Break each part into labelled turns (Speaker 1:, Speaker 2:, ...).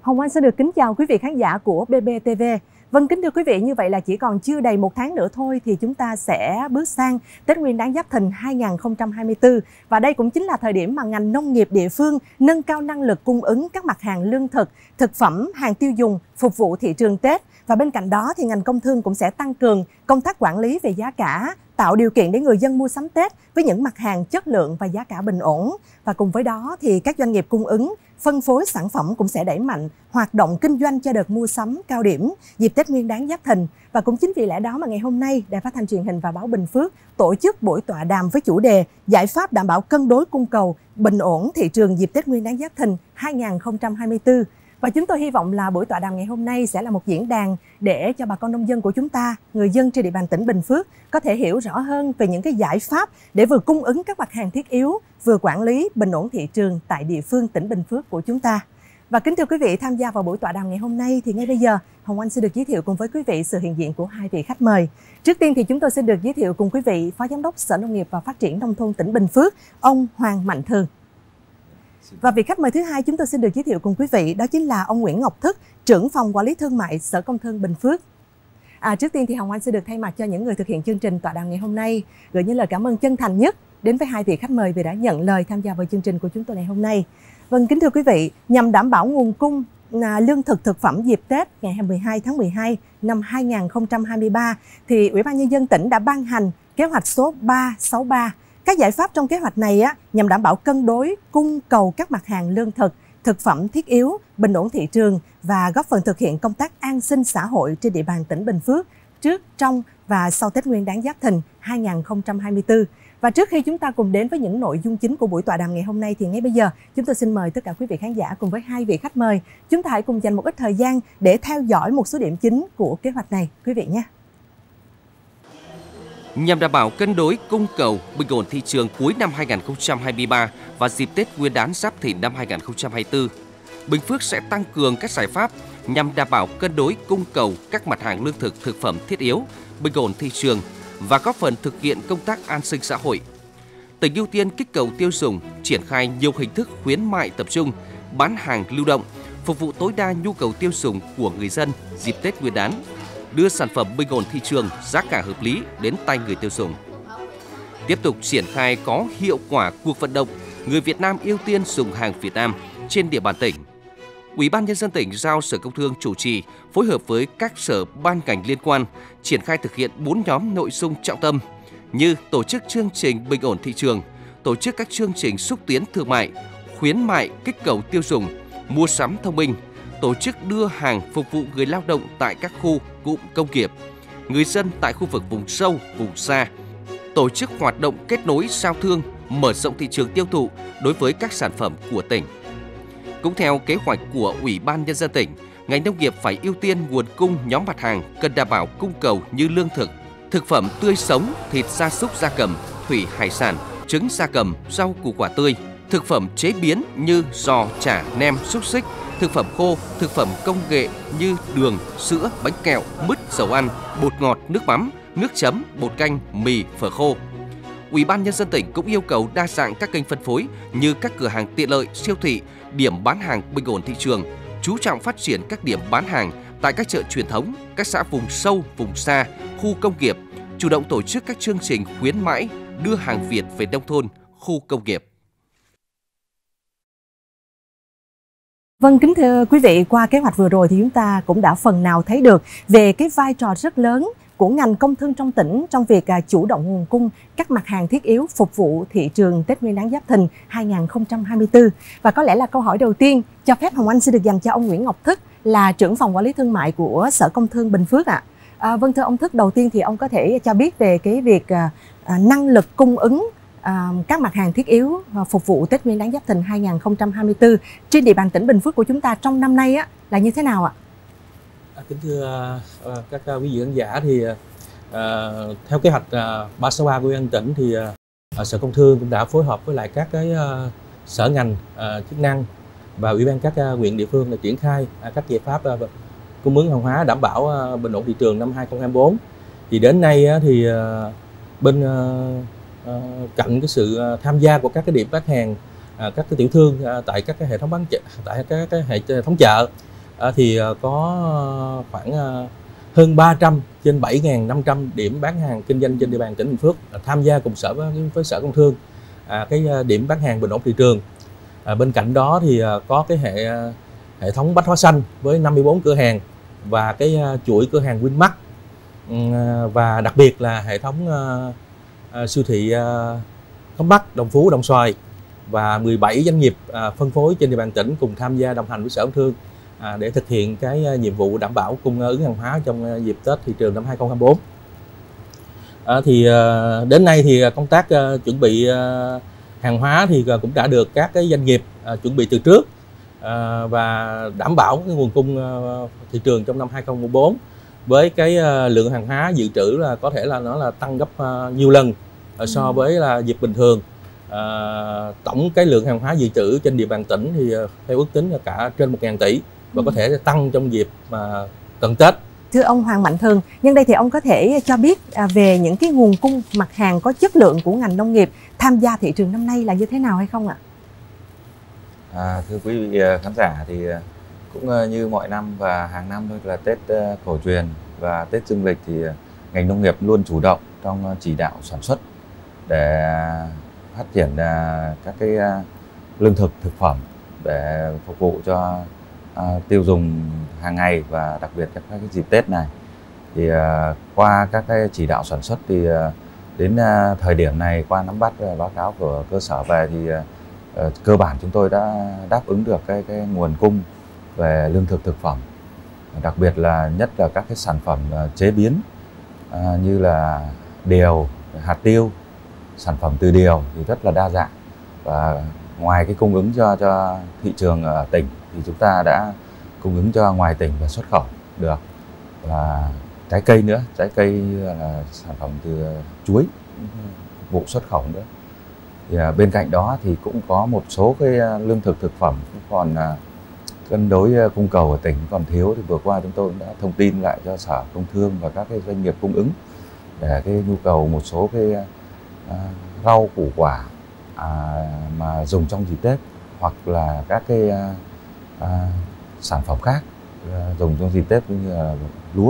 Speaker 1: Hồng Anh xin được kính chào quý vị khán giả của BBTV. Vâng, kính thưa quý vị, như vậy là chỉ còn chưa đầy một tháng nữa thôi thì chúng ta sẽ bước sang Tết Nguyên đán Giáp Thìn 2024. Và đây cũng chính là thời điểm mà ngành nông nghiệp địa phương nâng cao năng lực cung ứng các mặt hàng lương thực, thực phẩm, hàng tiêu dùng phục vụ thị trường Tết. Và bên cạnh đó thì ngành công thương cũng sẽ tăng cường công tác quản lý về giá cả, tạo điều kiện để người dân mua sắm Tết với những mặt hàng chất lượng và giá cả bình ổn. Và cùng với đó thì các doanh nghiệp cung ứng, phân phối sản phẩm cũng sẽ đẩy mạnh hoạt động kinh doanh cho đợt mua sắm cao điểm dịp Tết Nguyên đán Giáp Thìn. Và cũng chính vì lẽ đó mà ngày hôm nay, Đài Phát thanh Truyền hình và Báo Bình Phước tổ chức buổi tọa đàm với chủ đề giải pháp đảm bảo cân đối cung cầu, bình ổn thị trường dịp Tết Nguyên đán Giáp Thìn 2024. Và chúng tôi hy vọng là buổi tọa đàm ngày hôm nay sẽ là một diễn đàn để cho bà con nông dân của chúng ta, người dân trên địa bàn tỉnh Bình Phước có thể hiểu rõ hơn về những cái giải pháp để vừa cung ứng các mặt hàng thiết yếu, vừa quản lý bình ổn thị trường tại địa phương tỉnh Bình Phước của chúng ta. Và kính thưa quý vị, tham gia vào buổi tọa đàm ngày hôm nay thì ngay bây giờ Hồng Anh sẽ được giới thiệu cùng với quý vị sự hiện diện của hai vị khách mời. Trước tiên thì chúng tôi xin được giới thiệu cùng quý vị Phó Giám đốc Sở Nông nghiệp và Phát triển Nông thôn tỉnh Bình Phước, ông Hoàng Mạnh Thường. Và vị khách mời thứ hai chúng tôi xin được giới thiệu cùng quý vị đó chính là ông Nguyễn Ngọc Thức, trưởng phòng quản lý thương mại Sở Công Thương Bình Phước. Trước tiên thì Hồng Anh sẽ được thay mặt cho những người thực hiện chương trình tọa đàm ngày hôm nay gửi những lời cảm ơn chân thành nhất đến với hai vị khách mời vì đã nhận lời tham gia vào chương trình của chúng tôi ngày hôm nay. Vâng, kính thưa quý vị, nhằm đảm bảo nguồn cung lương thực thực phẩm dịp Tết ngày 12 tháng 12 năm 2023 thì Ủy ban Nhân dân tỉnh đã ban hành kế hoạch số 363. Các giải pháp trong kế hoạch này nhằm đảm bảo cân đối cung cầu các mặt hàng lương thực, thực phẩm thiết yếu, bình ổn thị trường và góp phần thực hiện công tác an sinh xã hội trên địa bàn tỉnh Bình Phước trước, trong và sau Tết Nguyên đán Giáp Thìn 2024. Và trước khi chúng ta cùng đến với những nội dung chính của buổi tọa đàm ngày hôm nay thì ngay bây giờ chúng tôi xin mời tất cả quý vị khán giả cùng với hai vị khách mời. Chúng ta hãy cùng dành một ít thời gian để theo dõi một số điểm chính của kế hoạch này quý vị nhé.
Speaker 2: Nhằm đảm bảo cân đối cung cầu, bình ổn thị trường cuối năm 2023 và dịp Tết Nguyên đán Giáp Thìn năm 2024, Bình Phước sẽ tăng cường các giải pháp nhằm đảm bảo cân đối cung cầu các mặt hàng lương thực, thực phẩm thiết yếu, bình ổn thị trường và góp phần thực hiện công tác an sinh xã hội. Tỉnh ưu tiên kích cầu tiêu dùng, triển khai nhiều hình thức khuyến mại tập trung, bán hàng lưu động, phục vụ tối đa nhu cầu tiêu dùng của người dân dịp Tết Nguyên đán, đưa sản phẩm bình ổn thị trường, giá cả hợp lý đến tay người tiêu dùng. Tiếp tục triển khai có hiệu quả cuộc vận động người Việt Nam ưu tiên dùng hàng Việt Nam trên địa bàn tỉnh. Ủy ban Nhân dân tỉnh giao Sở Công Thương chủ trì phối hợp với các sở ban ngành liên quan triển khai thực hiện 4 nhóm nội dung trọng tâm như tổ chức chương trình bình ổn thị trường, tổ chức các chương trình xúc tiến thương mại, khuyến mại kích cầu tiêu dùng, mua sắm thông minh, tổ chức đưa hàng phục vụ người lao động tại các khu cụm công nghiệp, người dân tại khu vực vùng sâu, vùng xa, tổ chức hoạt động kết nối giao thương, mở rộng thị trường tiêu thụ đối với các sản phẩm của tỉnh. Cũng theo kế hoạch của Ủy ban Nhân dân tỉnh, ngành nông nghiệp phải ưu tiên nguồn cung nhóm mặt hàng cần đảm bảo cung cầu như lương thực, thực phẩm tươi sống, thịt gia súc gia cầm, thủy hải sản, trứng gia cầm, rau củ quả tươi, thực phẩm chế biến như giò, chả, nem, xúc xích, thực phẩm khô, thực phẩm công nghệ như đường, sữa, bánh kẹo, mứt, dầu ăn, bột ngọt, nước mắm, nước chấm, bột canh, mì, phở khô. Ủy ban Nhân dân tỉnh cũng yêu cầu đa dạng các kênh phân phối như các cửa hàng tiện lợi, siêu thị, điểm bán hàng bình ổn thị trường, chú trọng phát triển các điểm bán hàng tại các chợ truyền thống, các xã vùng sâu, vùng xa, khu công nghiệp, chủ động tổ chức các chương trình khuyến mãi, đưa hàng Việt về nông thôn, khu công nghiệp.
Speaker 1: Vâng, kính thưa quý vị, qua kế hoạch vừa rồi thì chúng ta cũng đã phần nào thấy được về cái vai trò rất lớn của ngành công thương trong tỉnh trong việc chủ động nguồn cung các mặt hàng thiết yếu phục vụ thị trường Tết Nguyên đán Giáp Thìn 2024. Và có lẽ là câu hỏi đầu tiên cho phép Hồng Anh sẽ được dành cho ông Nguyễn Ngọc Thức là trưởng phòng quản lý thương mại của Sở Công Thương Bình Phước ạ. Vâng, thưa ông Thức, đầu tiên thì ông có thể cho biết về cái việc năng lực cung ứng các mặt hàng thiết yếu phục vụ Tết Nguyên đán Giáp Thìn 2024 trên địa bàn tỉnh Bình Phước của chúng ta trong năm nay là như thế nào ạ?
Speaker 3: Kính thưa các quý vị khán giả, thì theo kế hoạch 363 của Ủy ban tỉnh thì Sở Công Thương cũng đã phối hợp với lại các cái sở ngành chức năng và ủy ban các huyện địa phương để triển khai các giải pháp cung ứng hàng hóa đảm bảo bình ổn thị trường năm 2024. Thì đến nay thì bên cạnh cái sự tham gia của các cái điểm bán hàng, các cái tiểu thương tại các cái hệ thống bán chợ, tại các cái hệ thống chợ, thì có khoảng hơn 300 trên 7.500 điểm bán hàng kinh doanh trên địa bàn tỉnh Bình Phước tham gia cùng sở với Sở Công Thương cái điểm bán hàng bình ổn thị trường. Bên cạnh đó thì có cái hệ thống bách hóa xanh với 54 cửa hàng và cái chuỗi cửa hàng Winmart, và đặc biệt là hệ thống siêu thị Thống Bắc, Đồng Phú, Đồng Xoài và 17 doanh nghiệp phân phối trên địa bàn tỉnh cùng tham gia đồng hành với Sở Công Thương để thực hiện cái nhiệm vụ đảm bảo cung ứng hàng hóa trong dịp Tết thị trường năm 2024. Thì đến nay thì công tác chuẩn bị hàng hóa thì cũng đã được các cái doanh nghiệp chuẩn bị từ trước và đảm bảo cái nguồn cung thị trường trong năm 2024 với cái lượng hàng hóa dự trữ là có thể là nó là tăng gấp nhiều lần so với là dịp bình thường. Tổng cái lượng hàng hóa dự trữ trên địa bàn tỉnh thì theo ước tính là cả trên 1.000 tỷ và có thể tăng trong dịp cận Tết.
Speaker 1: Thưa ông Hoàng Mạnh Thường, nhân đây thì ông có thể cho biết về những cái nguồn cung mặt hàng có chất lượng của ngành nông nghiệp tham gia thị trường năm nay là như thế nào hay không ạ?
Speaker 4: Thưa quý vị khán giả, thì cũng như mọi năm và hàng năm thôi, là Tết cổ truyền và Tết dương lịch thì ngành nông nghiệp luôn chủ động trong chỉ đạo sản xuất để phát triển các cái lương thực, thực phẩm để phục vụ cho tiêu dùng hàng ngày và đặc biệt các cái dịp Tết này. Thì qua các cái chỉ đạo sản xuất thì đến thời điểm này, qua nắm bắt báo cáo của cơ sở về thì cơ bản chúng tôi đã đáp ứng được cái nguồn cung về lương thực, thực phẩm, đặc biệt là nhất là các cái sản phẩm chế biến như là điều, hạt tiêu, sản phẩm từ điều thì rất là đa dạng. Và ngoài cái cung ứng cho thị trường ở tỉnh thì chúng ta đã cung ứng cho ngoài tỉnh và xuất khẩu được. Và trái cây nữa, trái cây là sản phẩm từ chuối, vụ xuất khẩu nữa. Thì bên cạnh đó thì cũng có một số cái lương thực, thực phẩm cũng còn cân đối cung cầu ở tỉnh còn thiếu, thì vừa qua chúng tôi cũng đã thông tin lại cho Sở Công Thương và các cái doanh nghiệp cung ứng để cái nhu cầu một số cái rau củ quả mà dùng trong dịp Tết, hoặc là các cái sản phẩm khác dùng trong dịp Tết như là lúa,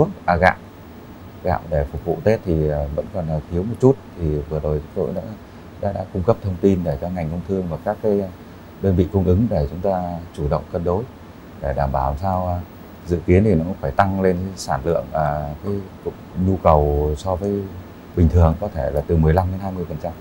Speaker 4: gạo để phục vụ Tết thì vẫn còn thiếu một chút. Thì vừa rồi chúng tôi đã cung cấp thông tin để cho ngành công thương và các cái đơn vị cung ứng để chúng ta chủ động cân đối để đảm bảo sao dự kiến thì nó cũng phải tăng lên sản lượng, cái nhu cầu so với bình thường có thể là từ 15 đến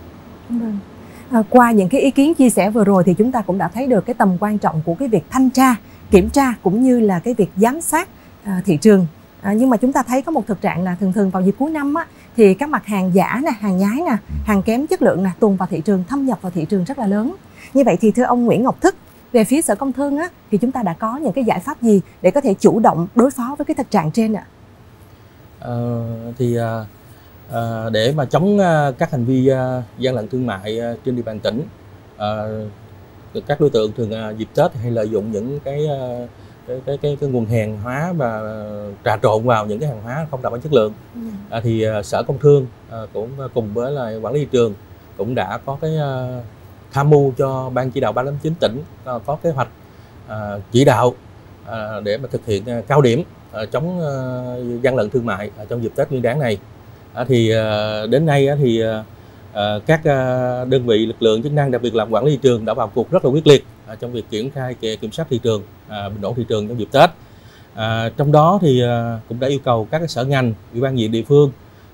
Speaker 4: 20%.
Speaker 1: Qua những cái ý kiến chia sẻ vừa rồi thì chúng ta cũng đã thấy được cái tầm quan trọng của cái việc thanh tra, kiểm tra cũng như là cái việc giám sát thị trường. Nhưng mà chúng ta thấy có một thực trạng là thường vào dịp cuối năm á, thì các mặt hàng giả nè, hàng nhái nè, hàng kém chất lượng nè tuồn vào thị trường, thâm nhập vào thị trường rất là lớn. Như vậy thì thưa ông Nguyễn Ngọc Thức, về phía Sở Công Thương á, thì chúng ta đã có những cái giải pháp gì để có thể chủ động đối phó với cái thực trạng trên ạ?
Speaker 3: Để mà chống các hành vi gian lận thương mại trên địa bàn tỉnh, các đối tượng thường dịp Tết hay lợi dụng những cái nguồn hàng hóa và trà trộn vào những cái hàng hóa không đảm bảo chất lượng. Thì Sở Công Thương cũng cùng với lại quản lý thị trường cũng đã có cái tham mưu cho Ban chỉ đạo 389 tỉnh có kế hoạch chỉ đạo để mà thực hiện cao điểm chống gian lận thương mại trong dịp Tết Nguyên đán này. Thì đến nay thì các đơn vị lực lượng chức năng, đặc biệt là quản lý thị trường đã vào cuộc rất là quyết liệt trong việc triển khai kiểm soát thị trường, bình ổn thị trường trong dịp Tết. Trong đó thì cũng đã yêu cầu các sở ngành, ủy ban nhân dân địa phương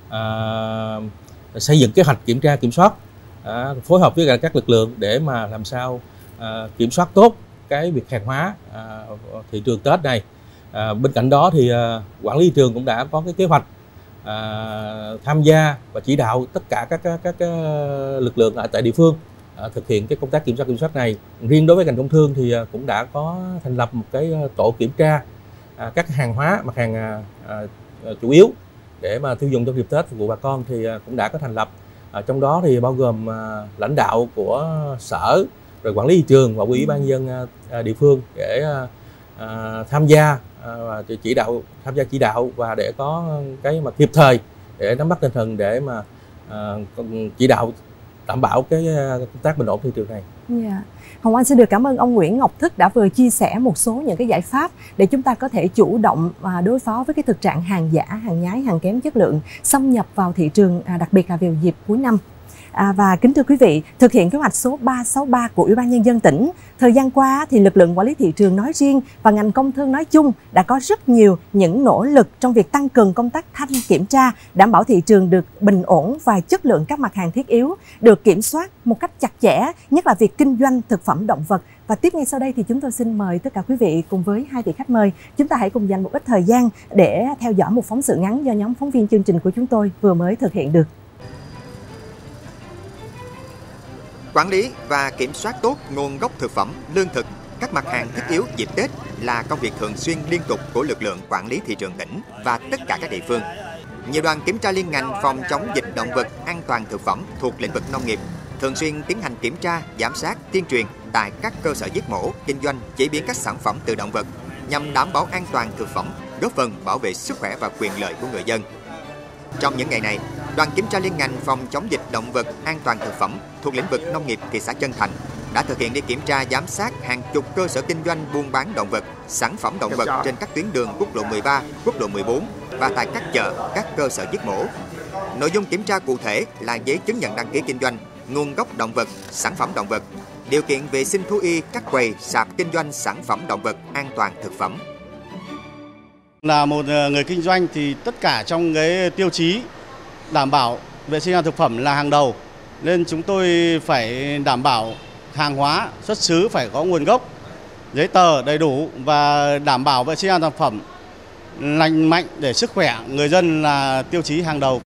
Speaker 3: xây dựng kế hoạch kiểm tra kiểm soát, phối hợp với các lực lượng để mà làm sao kiểm soát tốt cái việc hàng hóa thị trường Tết này. Bên cạnh đó thì quản lý thị trường cũng đã có cái kế hoạch tham gia và chỉ đạo tất cả các lực lượng tại địa phương thực hiện cái công tác kiểm soát này. Riêng đối với ngành công thương thì cũng đã có thành lập một cái tổ kiểm tra các hàng hóa, mặt hàng chủ yếu để mà tiêu dùng trong dịp Tết phục vụ bà con, thì cũng đã có thành lập. Trong đó thì bao gồm lãnh đạo của sở, rồi quản lý thị trường và ủy ban nhân dân địa phương để tham gia và chỉ đạo và để có cái mà kịp thời để nắm bắt tình hình để mà chỉ đạo đảm bảo cái công tác bình ổn thị trường này.
Speaker 1: Yeah. Hồng Anh xin được cảm ơn ông Nguyễn Ngọc Thức đã vừa chia sẻ một số những cái giải pháp để chúng ta có thể chủ động đối phó với cái thực trạng hàng giả, hàng nhái, hàng kém chất lượng xâm nhập vào thị trường, đặc biệt là vào dịp cuối năm. Và kính thưa quý vị, thực hiện kế hoạch số 363 của Ủy ban Nhân dân tỉnh, thời gian qua thì lực lượng quản lý thị trường nói riêng và ngành công thương nói chung đã có rất nhiều những nỗ lực trong việc tăng cường công tác thanh kiểm tra, đảm bảo thị trường được bình ổn và chất lượng các mặt hàng thiết yếu được kiểm soát một cách chặt chẽ, nhất là việc kinh doanh thực phẩm động vật. Và tiếp ngay sau đây thì chúng tôi xin mời tất cả quý vị cùng với hai vị khách mời, chúng ta hãy cùng dành một ít thời gian để theo dõi một phóng sự ngắn do nhóm phóng viên chương trình của chúng tôi vừa mới thực hiện được.
Speaker 5: Quản lý và kiểm soát tốt nguồn gốc thực phẩm, lương thực, các mặt hàng thiết yếu dịp Tết là công việc thường xuyên liên tục của lực lượng quản lý thị trường tỉnh và tất cả các địa phương. Nhiều đoàn kiểm tra liên ngành phòng chống dịch động vật, an toàn thực phẩm thuộc lĩnh vực nông nghiệp thường xuyên tiến hành kiểm tra, giám sát, tuyên truyền tại các cơ sở giết mổ, kinh doanh, chế biến các sản phẩm từ động vật nhằm đảm bảo an toàn thực phẩm, góp phần bảo vệ sức khỏe và quyền lợi của người dân. Trong những ngày này, đoàn kiểm tra liên ngành phòng chống dịch động vật, an toàn thực phẩm thuộc lĩnh vực nông nghiệp thị xã Trân Thành đã thực hiện đi kiểm tra giám sát hàng chục cơ sở kinh doanh buôn bán động vật, sản phẩm động vật trên các tuyến đường quốc lộ 13, quốc lộ 14 và tại các chợ, các cơ sở giết mổ. Nội dung kiểm tra cụ thể là giấy chứng nhận đăng ký kinh doanh, nguồn gốc động vật, sản phẩm động vật, điều kiện vệ sinh thú y các quầy, sạp kinh doanh sản phẩm động vật, an toàn thực phẩm.
Speaker 6: Là một người kinh doanh thì tất cả trong cái tiêu chí đảm bảo vệ sinh an toàn thực phẩm là hàng đầu, nên chúng tôi phải đảm bảo hàng hóa xuất xứ phải có nguồn gốc, giấy tờ đầy đủ và đảm bảo vệ sinh an toàn thực phẩm lành mạnh để sức khỏe người dân là tiêu chí hàng đầu.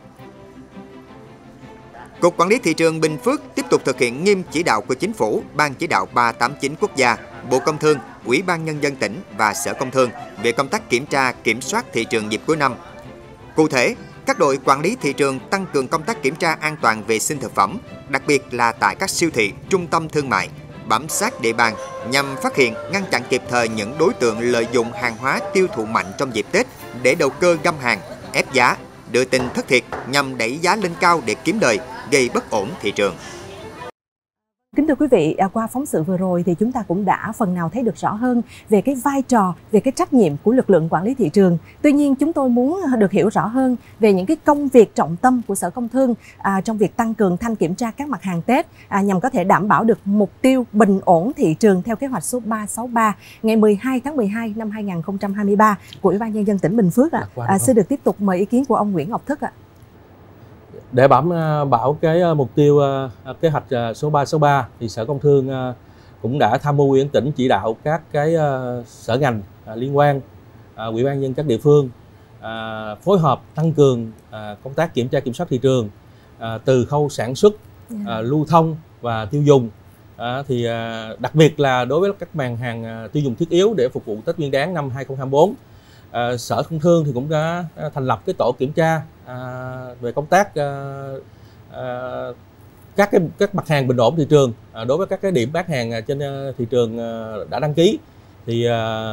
Speaker 5: Cục Quản lý Thị trường Bình Phước tiếp tục thực hiện nghiêm chỉ đạo của Chính phủ, Ban chỉ đạo 389 quốc gia, Bộ Công Thương, Ủy ban Nhân dân tỉnh và Sở Công Thương về công tác kiểm tra, kiểm soát thị trường dịp cuối năm. Cụ thể, các đội quản lý thị trường tăng cường công tác kiểm tra an toàn vệ sinh thực phẩm, đặc biệt là tại các siêu thị, trung tâm thương mại, bám sát địa bàn nhằm phát hiện, ngăn chặn kịp thời những đối tượng lợi dụng hàng hóa tiêu thụ mạnh trong dịp Tết để đầu cơ găm hàng, ép giá, đưa tin thất thiệt nhằm đẩy giá lên cao để kiếm lời, gây bất ổn thị trường.
Speaker 1: Kính thưa quý vị, qua phóng sự vừa rồi thì chúng ta cũng đã phần nào thấy được rõ hơn về cái vai trò, về cái trách nhiệm của lực lượng quản lý thị trường. Tuy nhiên, chúng tôi muốn được hiểu rõ hơn về những cái công việc trọng tâm của Sở Công Thương trong việc tăng cường thanh kiểm tra các mặt hàng Tết nhằm có thể đảm bảo được mục tiêu bình ổn thị trường theo kế hoạch số 363 ngày 12 tháng 12 năm 2023 của Ủy ban Nhân dân tỉnh Bình Phước. Xin được tiếp tục mời ý kiến của ông Nguyễn Ngọc Thức ạ.
Speaker 3: Để đảm bảo cái mục tiêu kế hoạch số 363 thì Sở Công Thương cũng đã tham mưu Ủy ban tỉnh chỉ đạo các cái sở ngành liên quan, Ủy ban nhân các địa phương phối hợp tăng cường công tác kiểm tra kiểm soát thị trường từ khâu sản xuất, lưu thông và tiêu dùng. Thì đặc biệt là đối với các mặt hàng tiêu dùng thiết yếu để phục vụ Tết Nguyên đán năm 2024, Sở Công Thương thì cũng đã thành lập cái tổ kiểm tra về công tác các mặt hàng bình ổn thị trường đối với các cái điểm bán hàng trên thị trường đã đăng ký. Thì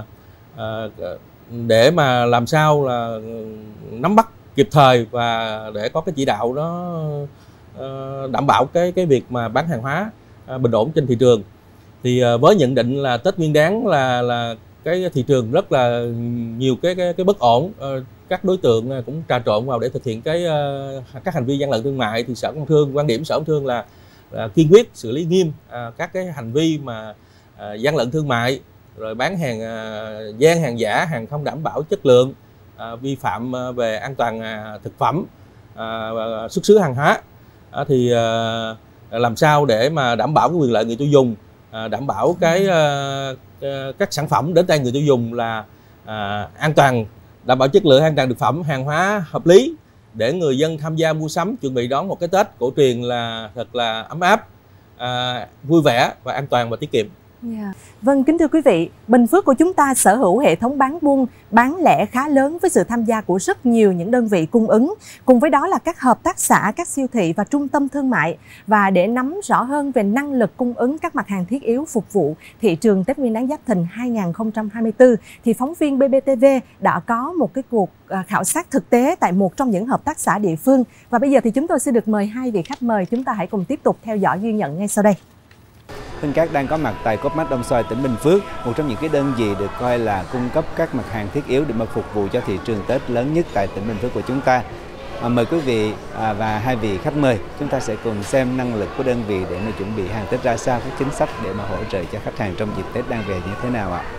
Speaker 3: để mà làm sao là nắm bắt kịp thời và để có cái chỉ đạo nó đảm bảo cái việc mà bán hàng hóa bình ổn trên thị trường. Thì với nhận định là Tết Nguyên đán là cái thị trường rất là nhiều cái bất ổn, các đối tượng cũng trà trộn vào để thực hiện các hành vi gian lận thương mại, thì Sở Công Thương, quan điểm Sở Công Thương là kiên quyết xử lý nghiêm các cái hành vi mà gian lận thương mại, rồi bán hàng gian, hàng giả, hàng không đảm bảo chất lượng, vi phạm về an toàn thực phẩm, xuất xứ hàng hóa. Thì làm sao để mà đảm bảo cái quyền lợi người tiêu dùng, đảm bảo các sản phẩm đến tay người tiêu dùng là an toàn, đảm bảo chất lượng, an toàn thực phẩm, hàng hóa hợp lý để người dân tham gia mua sắm chuẩn bị đón một cái Tết cổ truyền là thật là ấm áp, vui vẻ và an toàn và tiết kiệm.
Speaker 1: Vâng, kính thưa quý vị, Bình Phước của chúng ta sở hữu hệ thống bán buôn, bán lẻ khá lớn với sự tham gia của rất nhiều những đơn vị cung ứng. Cùng với đó là các hợp tác xã, các siêu thị và trung tâm thương mại. Và để nắm rõ hơn về năng lực cung ứng các mặt hàng thiết yếu phục vụ thị trường Tết Nguyên đán Giáp Thìn 2024, thì phóng viên BBTV đã có một cái cuộc khảo sát thực tế tại một trong những hợp tác xã địa phương. Và bây giờ thì chúng tôi sẽ được mời hai vị khách mời. Chúng ta hãy cùng tiếp tục theo dõi ghi nhận ngay sau đây.
Speaker 7: Huỳnh Cát đang có mặt tại Co.opmart Đồng Xoài, tỉnh Bình Phước, một trong những cái đơn vị được coi là cung cấp các mặt hàng thiết yếu để mà phục vụ cho thị trường Tết lớn nhất tại tỉnh Bình Phước của chúng ta. Mời quý vị và hai vị khách mời, chúng ta sẽ cùng xem năng lực của đơn vị để mà chuẩn bị hàng Tết ra sao, các chính sách để mà hỗ trợ cho khách hàng trong dịp Tết đang về như thế nào ạ.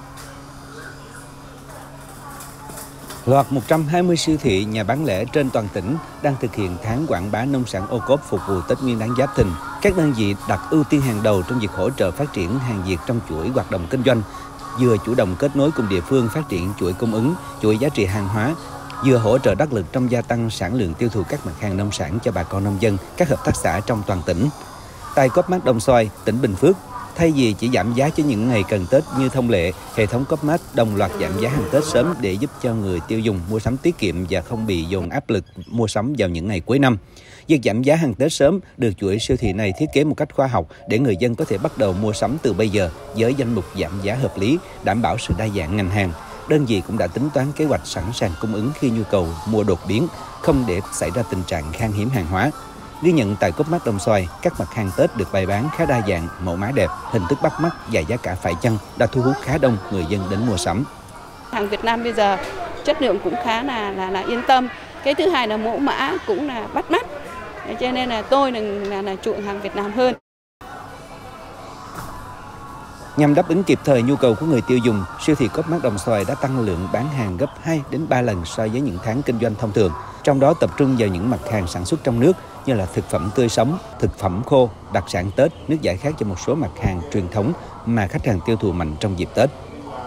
Speaker 7: Loạt 120 siêu thị, nhà bán lẻ trên toàn tỉnh đang thực hiện tháng quảng bá nông sản ô cốp phục vụ Tết Nguyên đán Giáp Thìn. Các đơn vị đặt ưu tiên hàng đầu trong việc hỗ trợ phát triển hàng Việt trong chuỗi hoạt động kinh doanh, vừa chủ động kết nối cùng địa phương phát triển chuỗi cung ứng, chuỗi giá trị hàng hóa, vừa hỗ trợ đắc lực trong gia tăng sản lượng tiêu thụ các mặt hàng nông sản cho bà con nông dân, các hợp tác xã trong toàn tỉnh. Tại Co.opmart Đồng Xoài, tỉnh Bình Phước, thay vì chỉ giảm giá cho những ngày cần Tết như thông lệ, hệ thống Co.opmart đồng loạt giảm giá hàng Tết sớm để giúp cho người tiêu dùng mua sắm tiết kiệm và không bị dồn áp lực mua sắm vào những ngày cuối năm. Việc giảm giá hàng Tết sớm được chuỗi siêu thị này thiết kế một cách khoa học để người dân có thể bắt đầu mua sắm từ bây giờ với danh mục giảm giá hợp lý, đảm bảo sự đa dạng ngành hàng. Đơn vị cũng đã tính toán kế hoạch sẵn sàng cung ứng khi nhu cầu mua đột biến, không để xảy ra tình trạng khan hiếm hàng hóa. Ghi nhận tại Co.opmart Đồng Xoài, các mặt hàng Tết được bày bán khá đa dạng, mẫu mã đẹp, hình thức bắt mắt và giá cả phải chăng đã thu hút khá đông người dân đến mua sắm.
Speaker 8: Hàng Việt Nam bây giờ chất lượng cũng khá là yên tâm. Cái thứ hai là mẫu mã cũng là bắt mắt. Cho nên là tôi là chuộng hàng Việt Nam hơn.
Speaker 7: Nhằm đáp ứng kịp thời nhu cầu của người tiêu dùng, siêu thị Co.opmart Đồng Xoài đã tăng lượng bán hàng gấp 2 đến 3 lần so với những tháng kinh doanh thông thường. Trong đó tập trung vào những mặt hàng sản xuất trong nước như là thực phẩm tươi sống, thực phẩm khô, đặc sản Tết, nước giải khát cho một số mặt hàng truyền thống mà khách hàng tiêu thụ mạnh trong dịp Tết.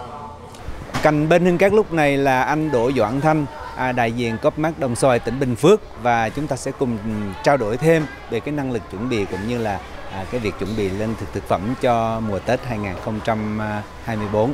Speaker 7: Cạnh bên Huỳnh Cát lúc này là anh Đỗ Doãn Thanh, đại diện Co.opmart Đồng Xoài, tỉnh Bình Phước, và chúng ta sẽ cùng trao đổi thêm về cái năng lực chuẩn bị cũng như là cái việc chuẩn bị lương thực thực phẩm cho mùa Tết 2024.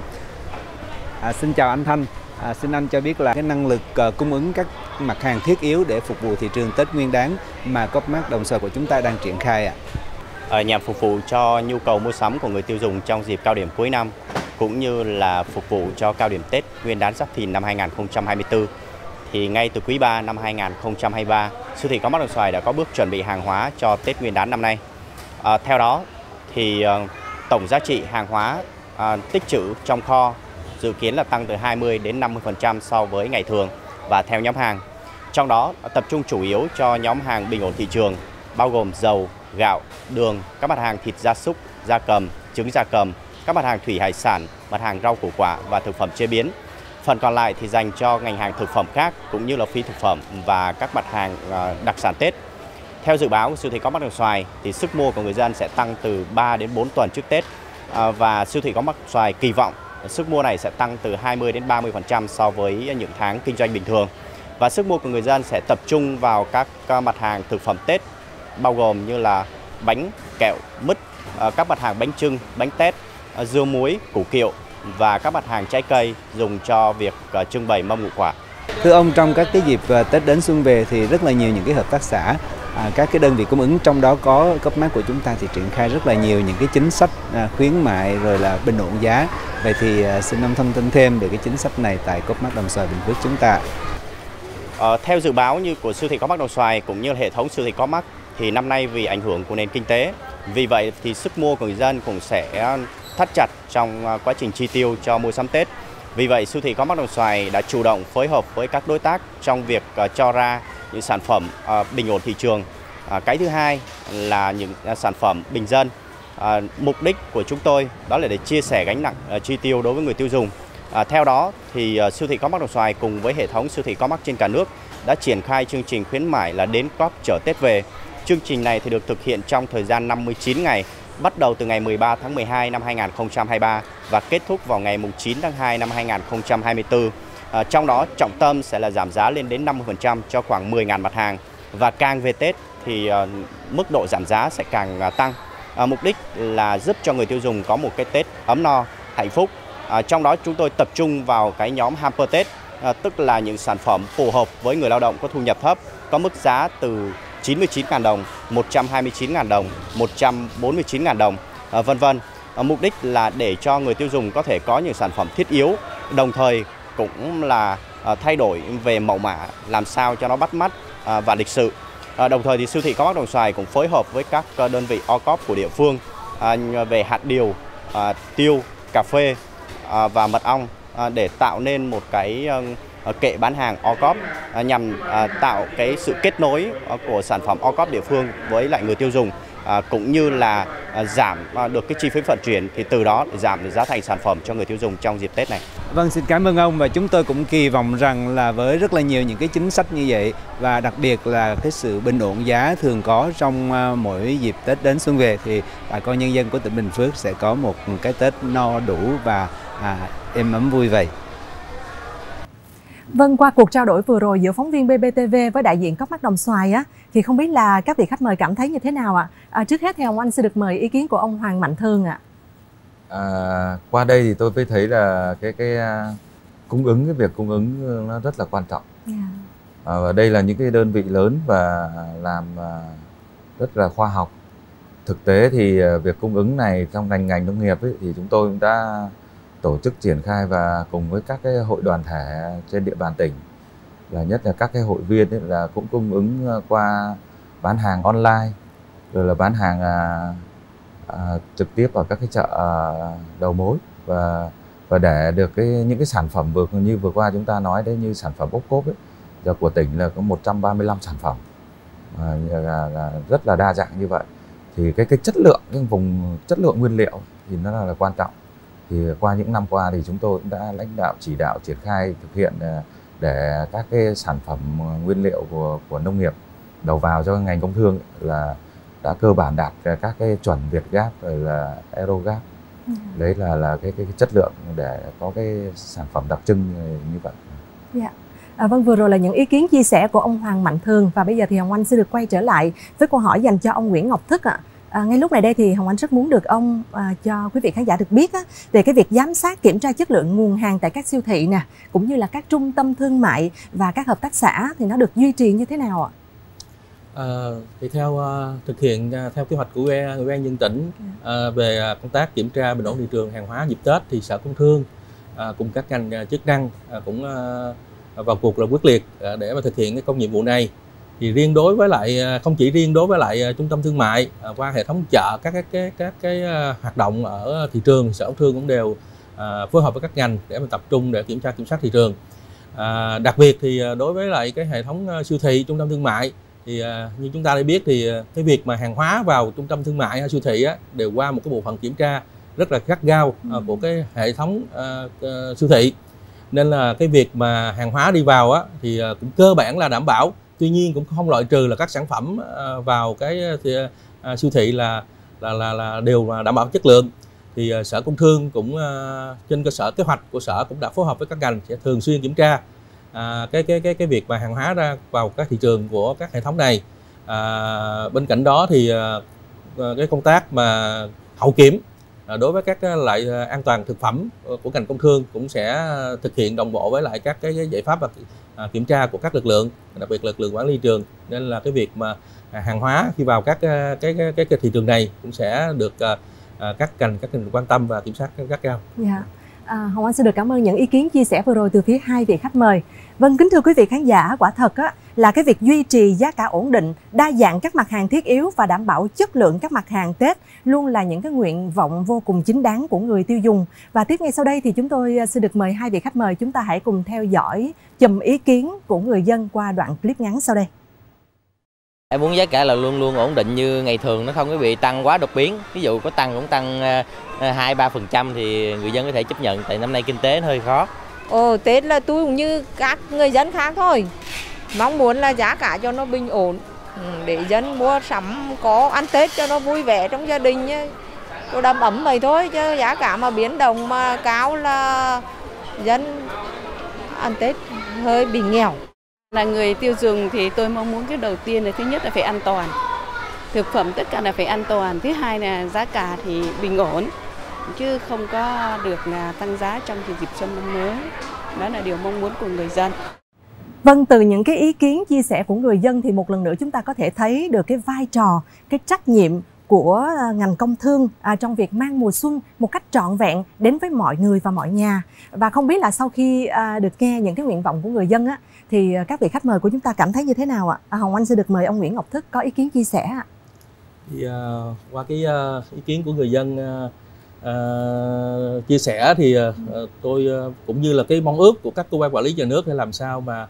Speaker 7: Xin chào anh Thanh. Xin anh cho biết là cái năng lực cung ứng các mặt hàng thiết yếu để phục vụ thị trường Tết Nguyên đán mà Co.opmart Đồng Xoài của chúng ta đang triển khai ạ.
Speaker 9: Nhằm phục vụ cho nhu cầu mua sắm của người tiêu dùng trong dịp cao điểm cuối năm, cũng như là phục vụ cho cao điểm Tết Nguyên đán Giáp Thìn năm 2024, thì ngay từ quý 3 năm 2023, siêu thị Co.opmart Đồng Xoài đã có bước chuẩn bị hàng hóa cho Tết Nguyên đán năm nay. Theo đó, thì tổng giá trị hàng hóa tích trữ trong kho dự kiến là tăng từ 20 đến 50% so với ngày thường và theo nhóm hàng. Trong đó tập trung chủ yếu cho nhóm hàng bình ổn thị trường, bao gồm dầu, gạo, đường, các mặt hàng thịt gia súc, gia cầm, trứng gia cầm, các mặt hàng thủy hải sản, mặt hàng rau củ quả và thực phẩm chế biến. Phần còn lại thì dành cho ngành hàng thực phẩm khác cũng như là phi thực phẩm và các mặt hàng đặc sản Tết. Theo dự báo của siêu thị Co.opmart Đồng Xoài thì sức mua của người dân sẽ tăng từ 3 đến 4 tuần trước Tết, và siêu thị Co.opmart Đồng Xoài kỳ vọng sức mua này sẽ tăng từ 20 đến 30% so với những tháng kinh doanh bình thường. Và sức mua của người dân sẽ tập trung vào các mặt hàng thực phẩm Tết, bao gồm như là bánh, kẹo, mứt, các mặt hàng bánh chưng, bánh tét, dưa muối, củ kiệu và các mặt hàng trái cây dùng cho việc trưng bày mâm ngũ quả.
Speaker 7: Thưa ông, trong các cái dịp Tết đến xuân về thì rất là nhiều những cái hợp tác xã, các cái đơn vị cung ứng, trong đó có Co.opmart của chúng ta thì triển khai rất là nhiều những cái chính sách khuyến mại rồi là bình ổn giá. Vậy thì xin ông thông tin thêm về cái chính sách này tại Co.opmart Đồng Xoài Bình Phước chúng ta.
Speaker 9: Theo dự báo như của siêu thị Co.opmart Đồng Xoài cũng như hệ thống siêu thị Co.opmart thì năm nay vì ảnh hưởng của nền kinh tế, vì vậy thì sức mua của người dân cũng sẽ thắt chặt trong quá trình chi tiêu cho mua sắm Tết. Vì vậy siêu thị Co.opmart Đồng Xoài đã chủ động phối hợp với các đối tác trong việc cho ra những sản phẩm bình ổn thị trường. Cái thứ hai là những sản phẩm bình dân. Mục đích của chúng tôi đó là để chia sẻ gánh nặng chi tiêu đối với người tiêu dùng. Theo đó thì siêu thị Co.opmart Đồng Xoài cùng với hệ thống siêu thị Co.opmart trên cả nước đã triển khai chương trình khuyến mại là đến Co.op chở Tết về. Chương trình này thì được thực hiện trong thời gian 59 ngày, bắt đầu từ ngày 13 tháng 12 năm 2023 và kết thúc vào ngày 9 tháng 2 năm 2024. Trong đó trọng tâm sẽ là giảm giá lên đến 50% cho khoảng 10.000 mặt hàng, và càng về Tết thì mức độ giảm giá sẽ càng tăng. mục đích là giúp cho người tiêu dùng có một cái Tết ấm no, hạnh phúc. Trong đó chúng tôi tập trung vào cái nhóm hamper Tết, tức là những sản phẩm phù hợp với người lao động có thu nhập thấp, có mức giá từ 99.000 đồng, 129.000 đồng, 149.000 đồng, vân vân. Mục đích là để cho người tiêu dùng có thể có những sản phẩm thiết yếu, đồng thời cũng là thay đổi về mẫu mã làm sao cho nó bắt mắt và lịch sự. Đồng thời thì siêu thị Co.op Đồng Xoài cũng phối hợp với các đơn vị OCOP của địa phương về hạt điều, tiêu, cà phê và mật ong để tạo nên một cái kệ bán hàng OCOP nhằm tạo cái sự kết nối của sản phẩm OCOP địa phương với lại người tiêu dùng, cũng như là giảm được cái chi phí vận chuyển, thì từ đó để giảm được giá thành sản phẩm cho người tiêu dùng trong dịp Tết này.
Speaker 7: Vâng, xin cảm ơn ông, và chúng tôi cũng kỳ vọng rằng là với rất là nhiều những cái chính sách như vậy, và đặc biệt là cái sự bình ổn giá thường có trong mỗi dịp Tết đến xuân về, thì bà con nhân dân của tỉnh Bình Phước sẽ có một cái Tết no đủ và êm ấm vui vẻ.
Speaker 1: Vâng, qua cuộc trao đổi vừa rồi giữa phóng viên BBTV với đại diện Co.op Đồng Xoài thì không biết là các vị khách mời cảm thấy như thế nào ạ? Trước hết thì Hồng Anh xin được mời ý kiến của ông Hoàng Mạnh Thương ạ.
Speaker 4: Qua đây thì tôi mới thấy là cái cung ứng, cái việc cung ứng nó rất là quan trọng. Và đây là những cái đơn vị lớn và làm rất là khoa học. Thực tế thì việc cung ứng này trong ngành nông nghiệp ấy, thì chúng tôi cũng đã tổ chức triển khai và cùng với các cái hội đoàn thể trên địa bàn tỉnh, là nhất là các cái hội viên ấy, là cũng cung ứng qua bán hàng online, rồi là bán hàng trực tiếp ở các cái chợ đầu mối, và để được những cái sản phẩm như vừa qua chúng ta nói đấy, như sản phẩm ốc cốp ấy, giờ của tỉnh là có 135 sản phẩm, rất là đa dạng như vậy, thì cái chất lượng, cái vùng chất lượng nguyên liệu thì nó là quan trọng. Thì qua những năm qua thì chúng tôi cũng đã lãnh đạo chỉ đạo triển khai thực hiện để các cái sản phẩm nguyên liệu của nông nghiệp đầu vào cho ngành công thương là đã cơ bản đạt các cái chuẩn Việt Gap rồi là Euro Gap. Đấy là cái chất lượng để có cái sản phẩm đặc trưng như vậy.
Speaker 1: Vâng, vừa rồi là những ý kiến chia sẻ của ông Hoàng Mạnh Thương, và bây giờ thì Hồng Anh sẽ được quay trở lại với câu hỏi dành cho ông Nguyễn Ngọc Thức ạ. Ngay lúc này đây thì Hồng Anh rất muốn được ông cho quý vị khán giả được biết về cái việc giám sát kiểm tra chất lượng nguồn hàng tại các siêu thị nè, cũng như là các trung tâm thương mại và các hợp tác xã thì nó được duy trì như thế nào ạ?
Speaker 3: Thì theo thực hiện theo kế hoạch của Ủy ban nhân tỉnh về công tác kiểm tra bình ổn thị trường hàng hóa dịp Tết, thì Sở Công Thương cùng các ngành chức năng cũng vào cuộc là quyết liệt để mà thực hiện cái công nhiệm vụ này. Thì riêng đối với lại không chỉ riêng đối với lại trung tâm thương mại, qua hệ thống chợ, các cái hoạt động ở thị trường, Sở Công Thương cũng đều phối hợp với các ngành để mà tập trung để kiểm soát thị trường. Đặc biệt thì đối với lại cái hệ thống siêu thị, trung tâm thương mại, thì như chúng ta đã biết thì cái việc mà hàng hóa vào trung tâm thương mại hay siêu thị đều qua một cái bộ phận kiểm tra rất là gắt gao của cái hệ thống siêu thị, nên là cái việc mà hàng hóa đi vào thì cũng cơ bản là đảm bảo. Tuy nhiên cũng không loại trừ là các sản phẩm vào cái siêu thị là đều đảm bảo chất lượng. Thì Sở Công Thương cũng trên cơ sở kế hoạch của Sở cũng đã phối hợp với các ngành sẽ thường xuyên kiểm tra cái việc mà hàng hóa ra vào các thị trường của các hệ thống này. Bên cạnh đó thì cái công tác mà hậu kiểm đối với các loại an toàn thực phẩm của ngành công thương cũng sẽ thực hiện đồng bộ với lại các cái giải pháp và kiểm tra của các lực lượng, đặc biệt lực lượng quản lý thị trường, nên là cái việc mà hàng hóa khi vào các cái thị trường này cũng sẽ được các ngành quan tâm và kiểm soát gắt gao.
Speaker 1: Hồng Anh xin được cảm ơn những ý kiến chia sẻ vừa rồi từ phía hai vị khách mời. Vâng, kính thưa quý vị khán giả, quả thật là cái việc duy trì giá cả ổn định, đa dạng các mặt hàng thiết yếu và đảm bảo chất lượng các mặt hàng Tết luôn là những cái nguyện vọng vô cùng chính đáng của người tiêu dùng. Và tiếp ngay sau đây thì chúng tôi xin được mời hai vị khách mời, chúng ta hãy cùng theo dõi chùm ý kiến của người dân qua đoạn clip ngắn sau đây.
Speaker 10: Em muốn giá cả là luôn luôn ổn định như ngày thường, nó không có bị tăng quá đột biến. Ví dụ có tăng cũng tăng 2-3% thì người dân có thể chấp nhận, tại năm nay kinh tế nó hơi khó.
Speaker 11: Tết là tôi cũng như các người dân khác thôi. Mong muốn là giá cả cho nó bình ổn, để dân mua sắm có ăn Tết cho nó vui vẻ trong gia đình, cho đầm ấm vậy thôi. Chứ giá cả mà biến động mà cao là dân ăn Tết hơi bị nghèo.
Speaker 8: Là người tiêu dùng thì tôi mong muốn cái đầu tiên là thứ nhất là phải an toàn. thực phẩm tất cả là phải an toàn. Thứ hai là giá cả thì bình ổn, chứ không có được là tăng giá trong dịp xuân năm mới. Đó là điều mong muốn của người dân.
Speaker 1: Vâng, từ những cái ý kiến chia sẻ của người dân thì một lần nữa chúng ta có thể thấy được cái vai trò, cái trách nhiệm của ngành công thương trong việc mang mùa xuân một cách trọn vẹn đến với mọi người và mọi nhà. Và không biết là sau khi được nghe những cái nguyện vọng của người dân thì các vị khách mời của chúng ta cảm thấy như thế nào ạ? Hồng Anh sẽ được mời ông Nguyễn Ngọc Thức có ý kiến chia sẻ ạ.
Speaker 3: Thì qua cái ý kiến của người dân chia sẻ thì tôi cũng như là cái mong ước của các cơ quan quản lý nhà nước để làm sao mà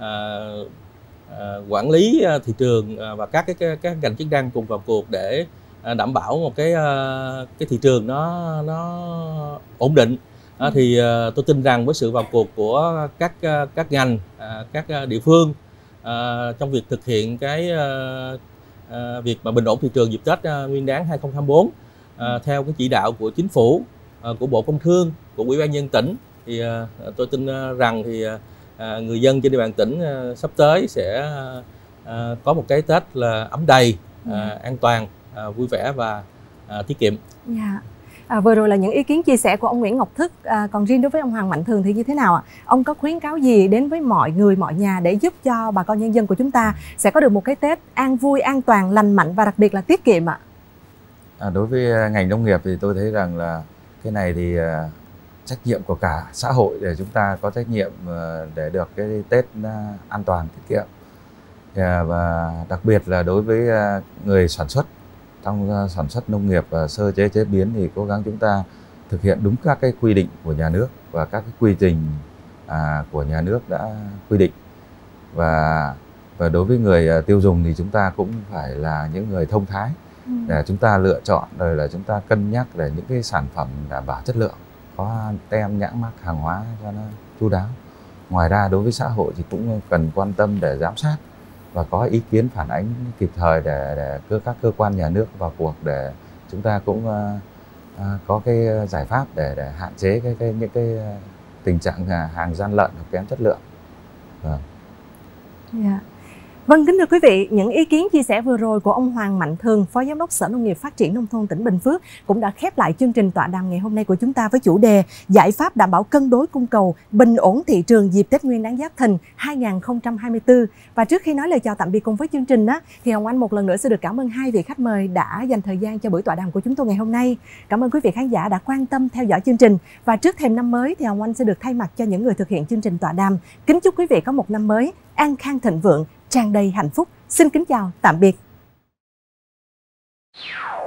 Speaker 3: quản lý thị trường và các ngành chức năng cùng vào cuộc để đảm bảo một cái thị trường nó ổn định. Thì tôi tin rằng với sự vào cuộc của các ngành, các địa phương trong việc thực hiện cái việc mà bình ổn thị trường dịp Tết Nguyên đán 2024 theo cái chỉ đạo của Chính phủ, của Bộ Công Thương, của Ủy ban nhân dân tỉnh, thì tôi tin rằng thì người dân trên địa bàn tỉnh sắp tới sẽ có một cái Tết là ấm đầy, an toàn, vui vẻ và tiết kiệm.
Speaker 1: Vừa rồi là những ý kiến chia sẻ của ông Nguyễn Ngọc Thức. Còn riêng đối với ông Hoàng Mạnh Thường thì như thế nào ạ? Ông có khuyến cáo gì đến với mọi người, mọi nhà để giúp cho bà con nhân dân của chúng ta sẽ có được một cái Tết an vui, an toàn, lành mạnh và đặc biệt là tiết kiệm ạ?
Speaker 4: Đối với ngành nông nghiệp thì tôi thấy rằng là cái này thì trách nhiệm của cả xã hội để chúng ta có trách nhiệm để được cái Tết an toàn, tiết kiệm. Và đặc biệt là đối với người sản xuất, trong sản xuất nông nghiệp và sơ chế chế biến thì cố gắng chúng ta thực hiện đúng các cái quy định của nhà nước và các cái quy trình của nhà nước đã quy định. Và đối với người tiêu dùng thì chúng ta cũng phải là những người thông thái để chúng ta lựa chọn, rồi là chúng ta cân nhắc để những cái sản phẩm đảm bảo chất lượng, có tem nhãn mác hàng hóa cho nó chu đáo. Ngoài ra đối với xã hội thì cũng cần quan tâm để giám sát và có ý kiến phản ánh kịp thời để các cơ quan nhà nước vào cuộc để chúng ta cũng có cái giải pháp để hạn chế những cái tình trạng hàng gian lận hoặc kém chất lượng.
Speaker 1: Vâng, kính thưa quý vị, những ý kiến chia sẻ vừa rồi của ông Hoàng Mạnh Thường, Phó Giám đốc Sở Nông nghiệp Phát triển Nông thôn tỉnh Bình Phước cũng đã khép lại chương trình tọa đàm ngày hôm nay của chúng ta với chủ đề giải pháp đảm bảo cân đối cung cầu, bình ổn thị trường dịp Tết Nguyên đán Giáp Thìn 2024. Và trước khi nói lời chào tạm biệt cùng với chương trình thì Hồng Anh một lần nữa sẽ được cảm ơn hai vị khách mời đã dành thời gian cho buổi tọa đàm của chúng tôi ngày hôm nay. Cảm ơn quý vị khán giả đã quan tâm theo dõi chương trình. Và trước thềm năm mới thì Hồng Anh sẽ được thay mặt cho những người thực hiện chương trình tọa đàm kính chúc quý vị có một năm mới an khang thịnh vượng, tràn đầy hạnh phúc. Xin kính chào, tạm biệt.